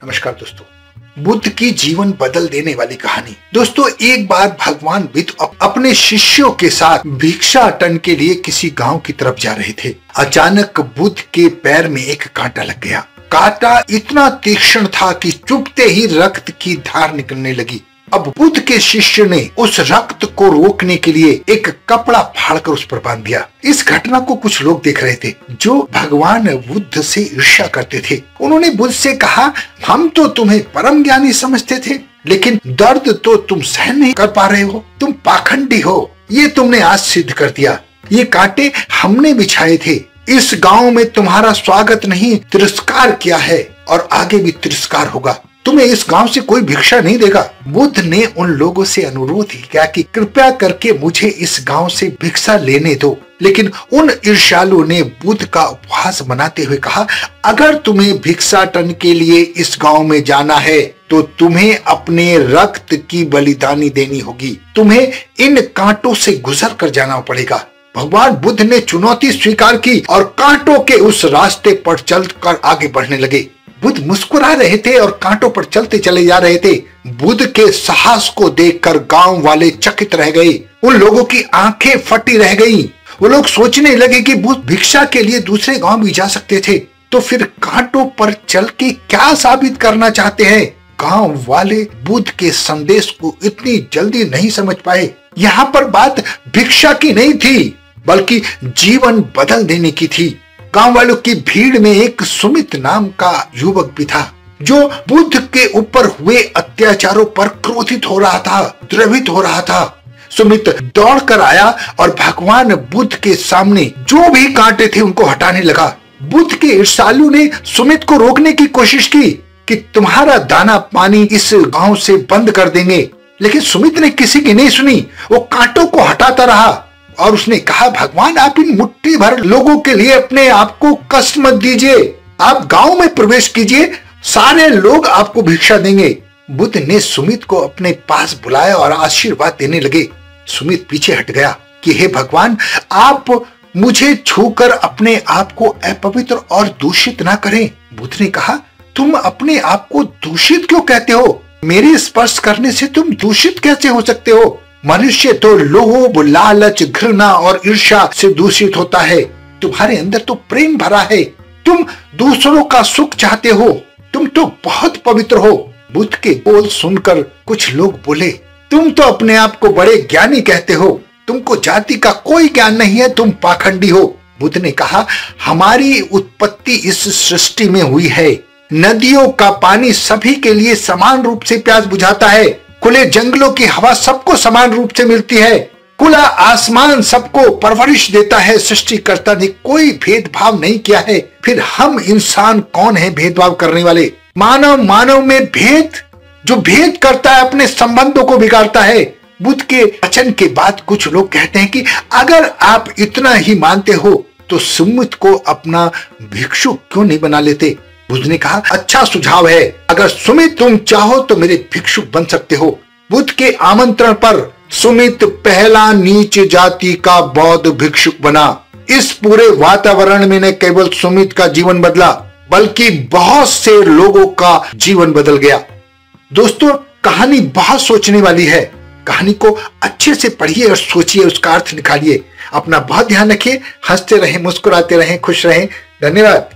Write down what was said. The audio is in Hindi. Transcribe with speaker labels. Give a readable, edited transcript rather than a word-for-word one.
Speaker 1: नमस्कार दोस्तों, बुद्ध की जीवन बदल देने वाली कहानी। दोस्तों, एक बार भगवान बुद्ध अपने शिष्यों के साथ भिक्षाटन के लिए किसी गांव की तरफ जा रहे थे। अचानक बुद्ध के पैर में एक कांटा लग गया। कांटा इतना तीक्ष्ण था कि चुभते ही रक्त की धार निकलने लगी। अब बुद्ध के शिष्य ने उस रक्त को रोकने के लिए एक कपड़ा फाड़कर उस पर बांध दिया। इस घटना को कुछ लोग देख रहे थे जो भगवान बुद्ध से ईर्ष्या करते थे। उन्होंने बुद्ध से कहा, हम तो तुम्हें परम ज्ञानी समझते थे, लेकिन दर्द तो तुम सहन नहीं कर पा रहे हो। तुम पाखंडी हो, ये तुमने आज सिद्ध कर दिया। ये कांटे हमने बिछाए थे। इस गांव में तुम्हारा स्वागत नहीं, तिरस्कार किया है और आगे भी तिरस्कार होगा। तुम्हें इस गांव से कोई भिक्षा नहीं देगा। बुद्ध ने उन लोगों से अनुरोध किया कि कृपया करके मुझे इस गांव से भिक्षा लेने दो, लेकिन उन ईर्ष्यालुओं ने बुद्ध का उपहास मनाते हुए कहा, अगर तुम्हें भिक्षाटन के लिए इस गांव में जाना है तो तुम्हें अपने रक्त की बलिदानी देनी होगी। तुम्हें इन कांटों से गुजर कर जाना पड़ेगा। भगवान बुद्ध ने चुनौती स्वीकार की और कांटों के उस रास्ते पर चलकर आगे बढ़ने लगे। बुद्ध मुस्कुरा रहे थे और कांटों पर चलते चले जा रहे थे। बुद्ध के साहस को देखकर गांव वाले चकित रह गए। उन लोगों की आंखें फटी रह गईं। वो लोग सोचने लगे कि बुद्ध भिक्षा के लिए दूसरे गांव भी जा सकते थे, तो फिर कांटों पर चल के क्या साबित करना चाहते हैं। गांव वाले बुद्ध के संदेश को इतनी जल्दी नहीं समझ पाए। यहाँ पर बात भिक्षा की नहीं थी, बल्कि जीवन बदल देने की थी। गांव वालों की भीड़ में एक सुमित नाम का युवक भी था, जो बुद्ध के ऊपर हुए अत्याचारों पर क्रोधित हो रहा था, द्रवित हो रहा था। सुमित दौड़कर आया और भगवान बुद्ध के सामने जो भी कांटे थे उनको हटाने लगा। बुद्ध के ईर्ष्यालु ने सुमित को रोकने की कोशिश की कि तुम्हारा दाना पानी इस गांव से बंद कर देंगे, लेकिन सुमित ने किसी की नहीं सुनी। वो कांटों को हटाता रहा और उसने कहा, भगवान आप इन मुट्ठी भर लोगों के लिए अपने आप को कष्ट मत दीजिए। आप गांव में प्रवेश कीजिए, सारे लोग आपको भिक्षा देंगे। बुद्ध ने सुमित को अपने पास बुलाया और आशीर्वाद देने लगे। सुमित पीछे हट गया कि हे भगवान, आप मुझे छूकर अपने आप को अपवित्र और दूषित ना करें। बुद्ध ने कहा, तुम अपने आप को दूषित क्यों कहते हो? मेरे स्पर्श करने से तुम दूषित कैसे हो सकते हो? मनुष्य तो लोभ, लालच, घृणा और ईर्ष्या से दूषित होता है। तुम्हारे अंदर तो प्रेम भरा है। तुम दूसरों का सुख चाहते हो। तुम तो बहुत पवित्र हो। बुद्ध के बोल सुनकर कुछ लोग बोले, तुम तो अपने आप को बड़े ज्ञानी कहते हो। तुमको जाति का कोई ज्ञान नहीं है, तुम पाखंडी हो। बुद्ध ने कहा, हमारी उत्पत्ति इस सृष्टि में हुई है। नदियों का पानी सभी के लिए समान रूप से प्यास बुझाता है। खुले जंगलों की हवा सबको समान रूप से मिलती है। खुला आसमान सबको परवरिश देता है। सृष्टिकर्ता ने कोई भेदभाव नहीं किया है। फिर हम इंसान कौन है भेदभाव करने वाले? मानव में भेद, जो भेद करता है अपने संबंधों को बिगाड़ता है। बुद्ध के वचन के बाद कुछ लोग कहते हैं कि अगर आप इतना ही मानते हो तो सुमित को अपना भिक्षुक क्यों नहीं बना लेते? बुद्ध ने कहा, अच्छा सुझाव है। अगर सुमित तुम चाहो तो मेरे भिक्षुक बन सकते हो। बुद्ध के आमंत्रण पर सुमित पहला नीच जाति का बौद्ध भिक्षुक बना। इस पूरे वातावरण में न केवल सुमित का जीवन बदला, बल्कि बहुत से लोगों का जीवन बदल गया। दोस्तों, कहानी बहुत सोचने वाली है। कहानी को अच्छे से पढ़िए और सोचिए, उसका अर्थ निकालिए। अपना बहुत ध्यान रखिए। हंसते रहें, मुस्कुराते रहें, खुश रहें। धन्यवाद।